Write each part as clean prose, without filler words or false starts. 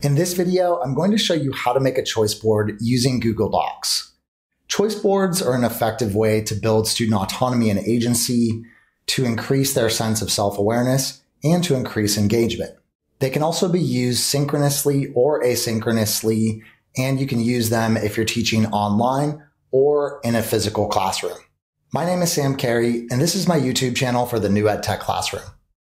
In this video, I'm going to show you how to make a choice board using Google Docs. Choice boards are an effective way to build student autonomy and agency, to increase their sense of self-awareness, and to increase engagement. They can also be used synchronously or asynchronously, and you can use them if you're teaching online or in a physical classroom. My name is Sam Carey, and this is my YouTube channel for the New Ed Tech Classroom.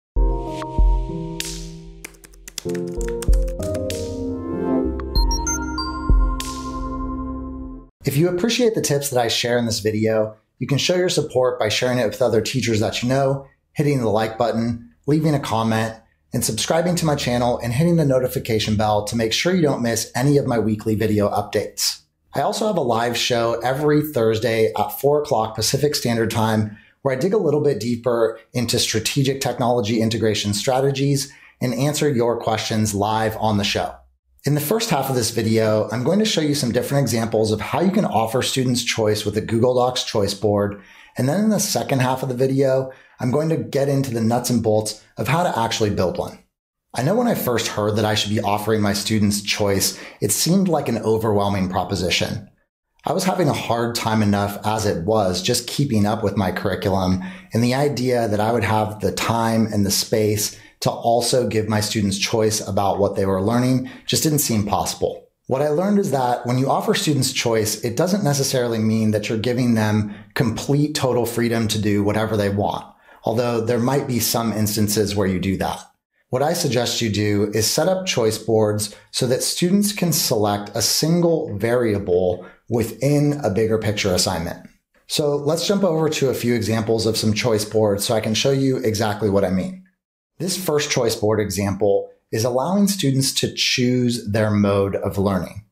If you appreciate the tips that I share in this video, you can show your support by sharing it with other teachers that you know, hitting the like button, leaving a comment, and subscribing to my channel and hitting the notification bell to make sure you don't miss any of my weekly video updates. I also have a live show every Thursday at 4 o'clock Pacific Standard Time where I dig a little bit deeper into strategic technology integration strategies and answer your questions live on the show. In the first half of this video, I'm going to show you some different examples of how you can offer students choice with a Google Docs choice board. And then in the second half of the video, I'm going to get into the nuts and bolts of how to actually build one. I know when I first heard that I should be offering my students choice, it seemed like an overwhelming proposition. I was having a hard time enough as it was just keeping up with my curriculum, and the idea that I would have the time and the space to also give my students choice about what they were learning just didn't seem possible. What I learned is that when you offer students choice, it doesn't necessarily mean that you're giving them complete total freedom to do whatever they want, although there might be some instances where you do that. What I suggest you do is set up choice boards so that students can select a single variable within a bigger picture assignment. So let's jump over to a few examples of some choice boards so I can show you exactly what I mean. This first choice board example is allowing students to choose their mode of learning.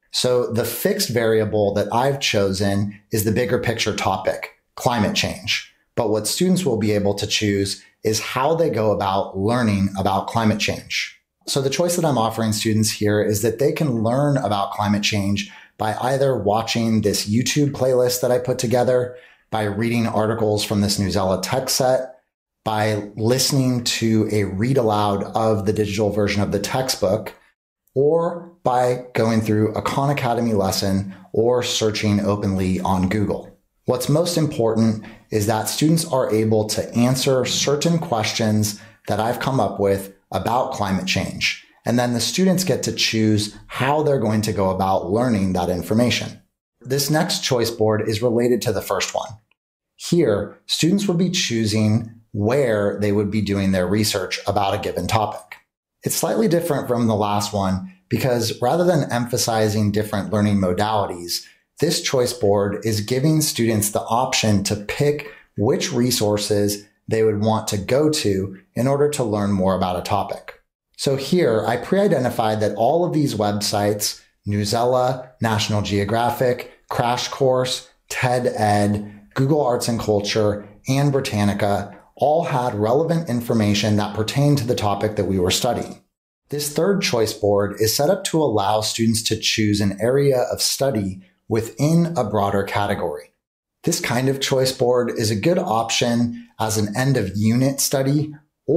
So the fixed variable that I've chosen is the bigger picture topic, climate change. But what students will be able to choose is how they go about learning about climate change. So the choice that I'm offering students here is that they can learn about climate change by either watching this YouTube playlist that I put together, by reading articles from this Newsela tech set, by listening to a read aloud of the digital version of the textbook, or by going through a Khan Academy lesson or searching openly on Google. What's most important is that students are able to answer certain questions that I've come up with about climate change. And then the students get to choose how they're going to go about learning that information. This next choice board is related to the first one. Here, students would be choosing where they would be doing their research about a given topic. It's slightly different from the last one because rather than emphasizing different learning modalities, this choice board is giving students the option to pick which resources they would want to go to in order to learn more about a topic. So here, I pre-identified that all of these websites, Newsela, National Geographic, Crash Course, TED-Ed, Google Arts and Culture, and Britannica all had relevant information that pertained to the topic that we were studying. This third choice board is set up to allow students to choose an area of study within a broader category. This kind of choice board is a good option as an end of unit study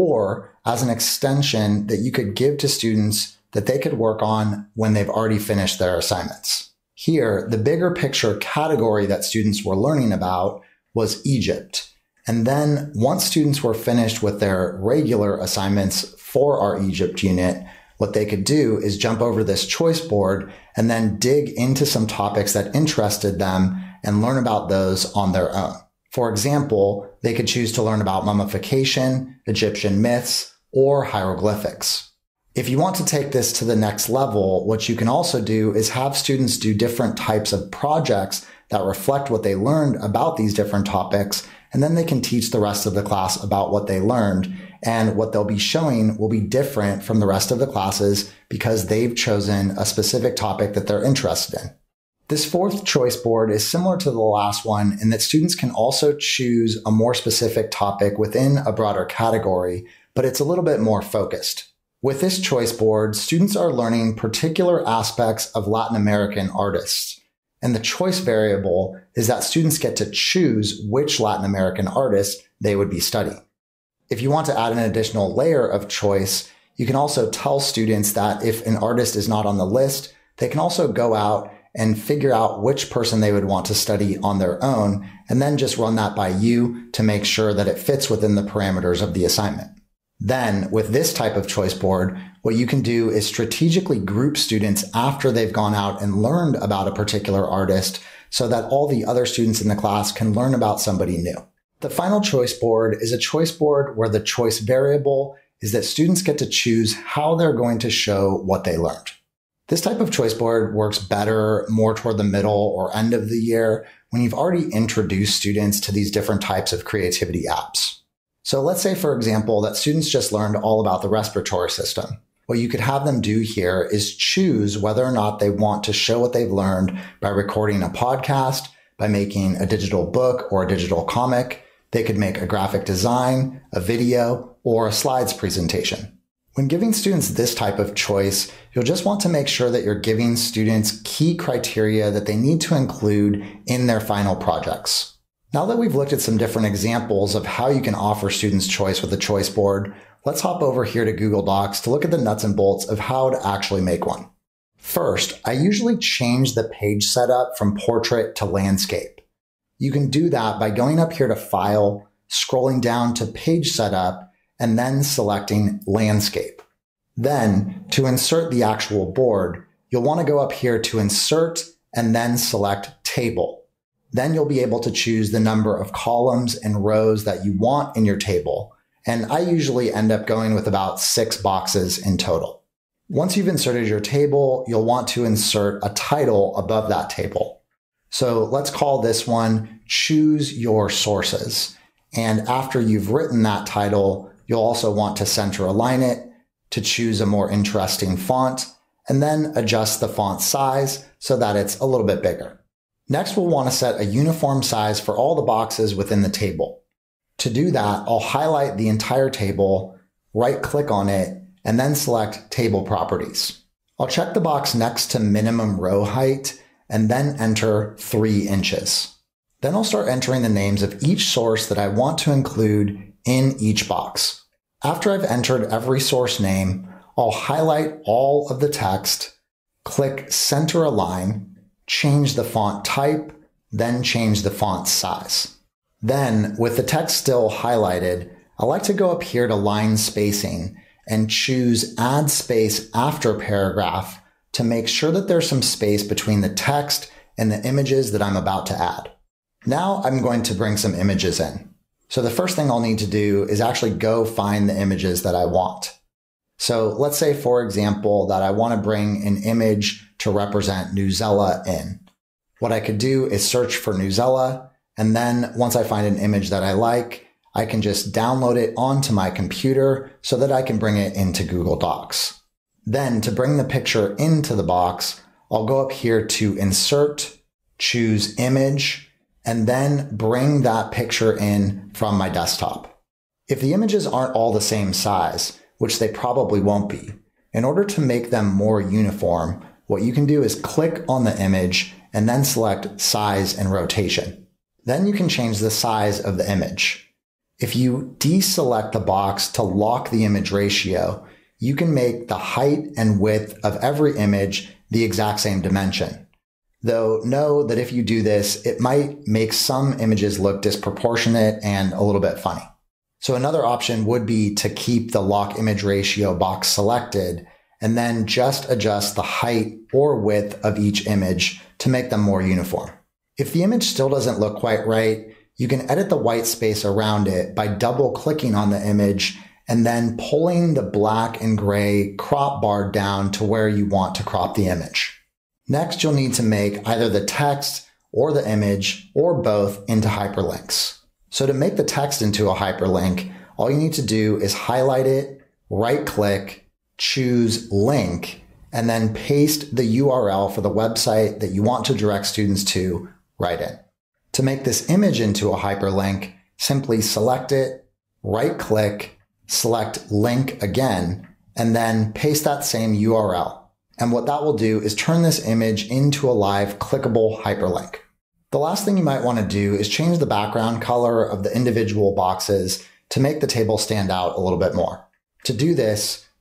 or as an extension that you could give to students that they could work on when they've already finished their assignments. Here, the bigger picture category that students were learning about was Egypt. And then once students were finished with their regular assignments for our Egypt unit, what they could do is jump over this choice board and then dig into some topics that interested them and learn about those on their own. For example, they could choose to learn about mummification, Egyptian myths, or hieroglyphics. If you want to take this to the next level, what you can also do is have students do different types of projects that reflect what they learned about these different topics, and then they can teach the rest of the class about what they learned. And what they'll be showing will be different from the rest of the classes because they've chosen a specific topic that they're interested in. This fourth choice board is similar to the last one in that students can also choose a more specific topic within a broader category, but it's a little bit more focused. With this choice board, students are learning particular aspects of Latin American artists. And the choice variable is that students get to choose which Latin American artist they would be studying. If you want to add an additional layer of choice, You can also tell students that if an artist is not on the list, they can also go out and figure out which person they would want to study on their own, and then just run that by you to make sure that it fits within the parameters of the assignment. Then, with this type of choice board, what you can do is strategically group students after they've gone out and learned about a particular artist so that all the other students in the class can learn about somebody new. The final choice board is a choice board where the choice variable is that students get to choose how they're going to show what they learned. This type of choice board works better more toward the middle or end of the year when you've already introduced students to these different types of creativity apps. So let's say, for example, that students just learned all about the respiratory system. What you could have them do here is choose whether or not they want to show what they've learned by recording a podcast, by making a digital book or a digital comic. They could make a graphic design, a video, or a slides presentation. When giving students this type of choice, you'll just want to make sure that you're giving students key criteria that they need to include in their final projects. Now that we've looked at some different examples of how you can offer students choice with a choice board, let's hop over here to Google Docs to look at the nuts and bolts of how to actually make one. First, I usually change the page setup from portrait to landscape. You can do that by going up here to File, scrolling down to Page Setup, and then selecting Landscape. Then, to insert the actual board, you'll want to go up here to Insert and then select Table. Then you'll be able to choose the number of columns and rows that you want in your table. And I usually end up going with about 6 boxes in total. Once you've inserted your table, you'll want to insert a title above that table. So let's call this one Choose Your Sources. And after you've written that title, you'll also want to center align it, to choose a more interesting font, and then adjust the font size so that it's a little bit bigger. Next, we'll want to set a uniform size for all the boxes within the table. To do that, I'll highlight the entire table, right-click on it, and then select Table Properties. I'll check the box next to Minimum Row Height, and then enter 3 inches. Then I'll start entering the names of each source that I want to include in each box. After I've entered every source name, I'll highlight all of the text, click Center Align, change the font type, then change the font size. Then, with the text still highlighted, I like to go up here to Line Spacing and choose Add Space After Paragraph to make sure that there's some space between the text and the images that I'm about to add. Now I'm going to bring some images in. So the first thing I'll need to do is actually go find the images that I want. So let's say, for example, that I want to bring an image to represent Newsela in. What I could do is search for Newsela, and then once I find an image that I like, I can just download it onto my computer so that I can bring it into Google Docs. Then to bring the picture into the box, I'll go up here to Insert, choose Image, and then bring that picture in from my desktop. If the images aren't all the same size, which they probably won't be, in order to make them more uniform, what you can do is click on the image and then select Size and Rotation. Then you can change the size of the image. If you deselect the box to lock the image ratio, you can make the height and width of every image the exact same dimension. Though know that if you do this, it might make some images look disproportionate and a little bit funny. So another option would be to keep the lock image ratio box selected and then just adjust the height or width of each image to make them more uniform. If the image still doesn't look quite right, you can edit the white space around it by double clicking on the image and then pulling the black and gray crop bar down to where you want to crop the image. Next, you'll need to make either the text or the image or both into hyperlinks. So to make the text into a hyperlink, all you need to do is highlight it, right-click, choose Link, and then paste the URL for the website that you want to direct students to right in. To make this image into a hyperlink, simply select it, right-click, select Link again, and then paste that same URL. And what that will do is turn this image into a live clickable hyperlink. The last thing you might want to do is change the background color of the individual boxes to make the table stand out a little bit more. To do this,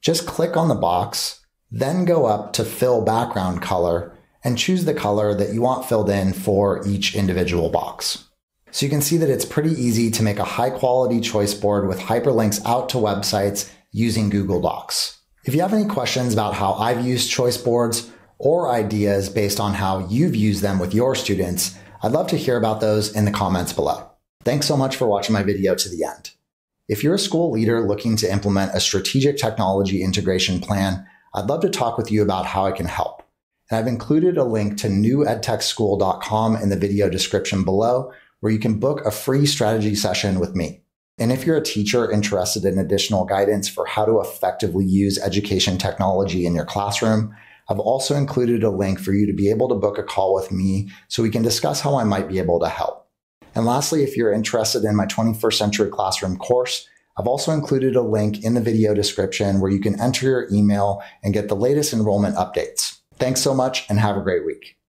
Just click on the box, then go up to Fill Background Color and choose the color that you want filled in for each individual box. So you can see that it's pretty easy to make a high-quality choice board with hyperlinks out to websites using Google Docs. If you have any questions about how I've used choice boards or ideas based on how you've used them with your students, I'd love to hear about those in the comments below. Thanks so much for watching my video to the end. If you're a school leader looking to implement a strategic technology integration plan, I'd love to talk with you about how I can help. And I've included a link to newedtechschool.com in the video description below, where you can book a free strategy session with me. And if you're a teacher interested in additional guidance for how to effectively use education technology in your classroom, I've also included a link for you to be able to book a call with me so we can discuss how I might be able to help. And lastly, if you're interested in my 21st Century Classroom course, I've also included a link in the video description where you can enter your email and get the latest enrollment updates. Thanks so much and have a great week.